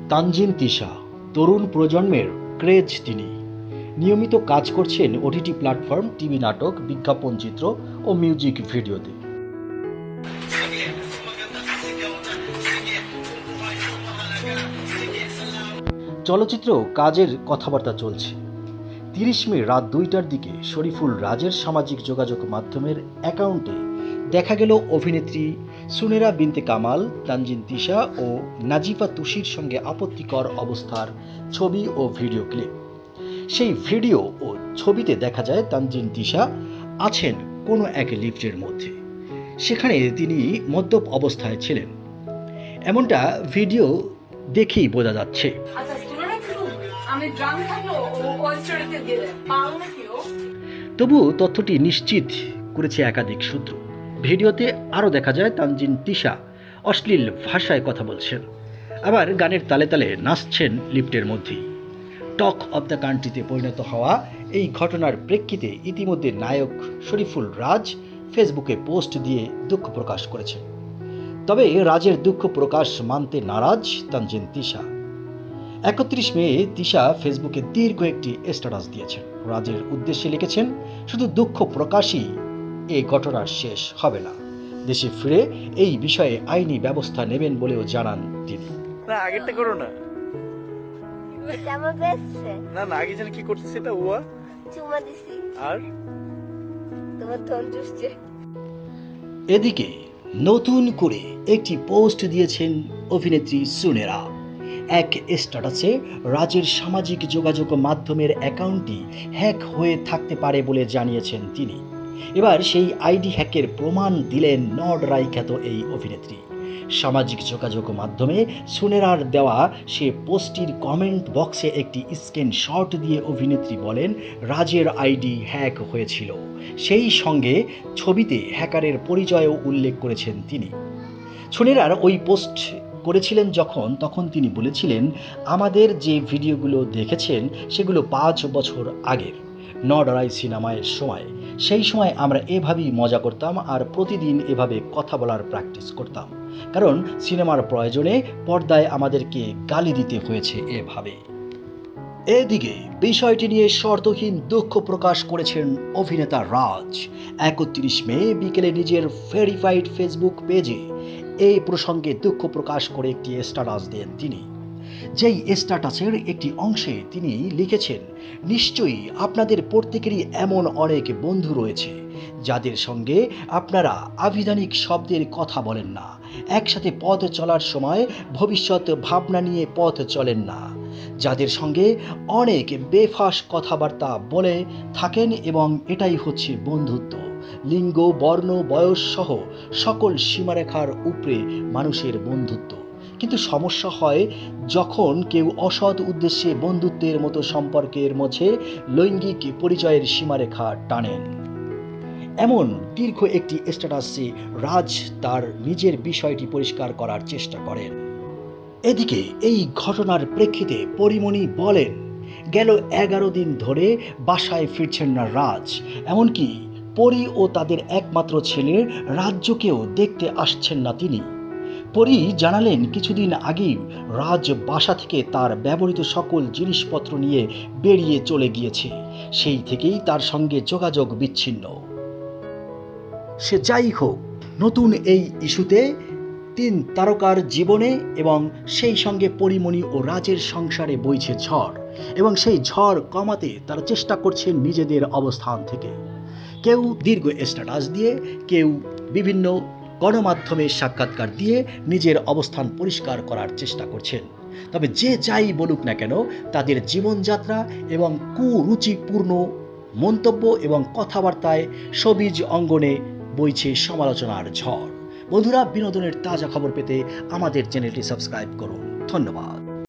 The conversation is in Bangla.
তানজিন তিশা তরুণ প্রজন্মের ক্রেজ তিনি। নিয়মিত কাজ করছেন ওটিটি প্ল্যাটফর্ম, টিভি নাটক, বিজ্ঞাপন চিত্র ও মিউজিক ভিডিওতে। চলচ্চিত্র কাজের কথাবার্তা চলছে। 30 মে রাত 2টার দিকে শরীফুল রাজের সামাজিক যোগাযোগ মাধ্যমের অ্যাকাউন্টে দেখা গেল অভিনেত্রী সুনেরা বিনতে কামাল, তানজিন তিশা ও নাজিফা তুষির সঙ্গে আপত্তিকর অবস্থার ছবি ও ভিডিও ক্লিপ। সেই ভিডিও ও ছবিতে দেখা যায় তানজিন তিশা আছেন কোনো এক লিফটের মধ্যে। সেখানে তিনি মদ্যপ অবস্থায় ছিলেন, এমনটা ভিডিও দেখেই বোঝা যাচ্ছে। তবু তথ্যটি নিশ্চিত করেছে একাধিক সূত্র। ভিডিওতে আরও দেখা যায় তানজিন তিশা অশ্লীল ভাষায় কথা বলছেন, আবার গানের তালে তালে নাচছেন লিফটের মধ্যেই। টক অব দ্য কান্ট্রিতে পরিণত হওয়া এই ঘটনার প্রেক্ষিতে ইতিমধ্যে নায়ক শরীফুল রাজ ফেসবুকে পোস্ট দিয়ে দুঃখ প্রকাশ করেছেন। তবে রাজের দুঃখ প্রকাশ মানতে নারাজ তানজিন তিশা। 31 মে তিশা ফেসবুকে দীর্ঘ একটি স্ট্যাটাস দিয়েছেন। রাজের উদ্দেশ্যে লিখেছেন, শুধু দুঃখ প্রকাশই এই ঘটনার শেষ হবে না। দেশে ফিরে এই বিষয়ে আইনি ব্যবস্থা নেবেন বলেও জানান তিনি। না আগেরটা করো না, না না আগে জানি কি করতেছে এটা ওয়া চুমা দিছি আর তোমার ধন চুষছে। এদিকে নতুন করে একটি পোস্ট দিয়েছেন অভিনেত্রী সুনেরা। এক স্ট্যাটাসে রাজের সামাজিক যোগাযোগ মাধ্যমের অ্যাকাউন্টটি হ্যাক হয়ে থাকতে পারে বলে জানিয়েছেন তিনি। এবার সেই আইডি হ্যাকের প্রমাণ দিলেন নড রাই খ্যাত এই অভিনেত্রী। সামাজিক যোগাযোগ মাধ্যমে সুনেরার দেওয়া সে পোস্টটির কমেন্ট বক্সে একটি স্ক্রিনশট দিয়ে অভিনেত্রী বলেন, রাজের আইডি হ্যাক হয়েছিল। সেই সঙ্গে ছবিতে হ্যাকারের পরিচয়ও উল্লেখ করেছেন তিনি। সুনেরার ওই পোস্ট করেছিলেন তখন তিনি বলেছিলেন, আমাদের যে ভিডিওগুলো দেখেছেন সেগুলো 5 বছর আগের নড রাই সিনেমায়ের সময়। সেই সময় আমরা এভাবেই মজা করতাম আর প্রতিদিন এভাবে কথা বলার প্র্যাকটিস করতাম, কারণ সিনেমার প্রয়োজনে পর্দায় আমাদেরকে গালি দিতে হয়েছে এভাবে। এদিকে বিষয়টি নিয়ে শর্তহীন দুঃখ প্রকাশ করেছেন অভিনেতা রাজ। 31 মে বিকেলে নিজের ভেরিফাইড ফেসবুক পেজে এই প্রসঙ্গে দুঃখ প্রকাশ করে একটি স্ট্যাটাস দেন তিনি। যেই স্ট্যাটাসের একটি অংশে তিনি লিখেছেন, নিশ্চয়ই আপনাদের প্রত্যেকেরই এমন অনেক বন্ধু রয়েছে যাদের সঙ্গে আপনারা আভিধানিক শব্দের কথা বলেন না, একসাথে পথ চলার সময় ভবিষ্যৎ ভাবনা নিয়ে পথ চলেন না, যাদের সঙ্গে অনেক বেফাঁস কথাবার্তা বলে থাকেন এবং এটাই হচ্ছে বন্ধুত্ব। লিঙ্গ, বর্ণ, বয়স সহ সকল সীমারেখার উপরে মানুষের বন্ধুত্ব। কিন্তু সমস্যা হয় যখন কেউ অসৎ উদ্দেশ্যে বন্ধুত্বের মতো সম্পর্কের মধ্যে লৈঙ্গিক পরিচয়ের সীমারেখা টানেন। এমন দীর্ঘ একটি স্ট্যাটাসে রাজ তার নিজের বিষয়টি পরিষ্কার করার চেষ্টা করেন। এদিকে এই ঘটনার প্রেক্ষিতে পরিমণি বলেন, গেল 11 দিন ধরে বাসায় ফিরছেন না রাজ। এমনকি পরি ও তাদের একমাত্র ছেলে রাজ্যকেও দেখতে আসছেন না তিনি। পরি জানালেন, কিছুদিন আগেই রাজ বাসা থেকে তার ব্যবহৃত সকল জিনিসপত্র নিয়ে বেরিয়ে চলে গিয়েছে। সেই থেকেই তার সঙ্গে যোগাযোগ বিচ্ছিন্ন। সে যাই হোক, নতুন এই ইস্যুতে 3 তারকার জীবনে এবং সেই সঙ্গে পরিমণি ও রাজের সংসারে বইছে ঝড়, এবং সেই ঝড় কমাতে তারা চেষ্টা করছেন নিজেদের অবস্থান থেকে। কেউ দীর্ঘ স্ট্যাটাস দিয়ে, কেউ বিভিন্ন গণমাধ্যমে সাক্ষাৎকার দিয়ে নিজের অবস্থান পরিষ্কার করার চেষ্টা করছেন। তবে যে যাই বলুক না কেন, তাদের জীবনযাত্রা এবং কুরুচিপূর্ণ মন্তব্য এবং কথাবার্তায় শোবিজ অঙ্গনে বইছে সমালোচনার ঝড়। বন্ধুরা, বিনোদনের তাজা খবর পেতে আমাদের চ্যানেলটি সাবস্ক্রাইব করুন। ধন্যবাদ।